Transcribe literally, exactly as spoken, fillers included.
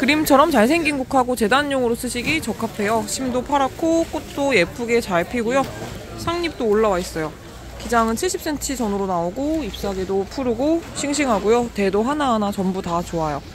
그림처럼 잘생긴 국화고 재단용으로 쓰시기 적합해요. 심도 파랗고 꽃도 예쁘게 잘 피고요. 상잎도 올라와 있어요. 기장은 칠십 센티미터 전후로 나오고 잎사귀도 푸르고 싱싱하고요. 대도 하나하나 전부 다 좋아요.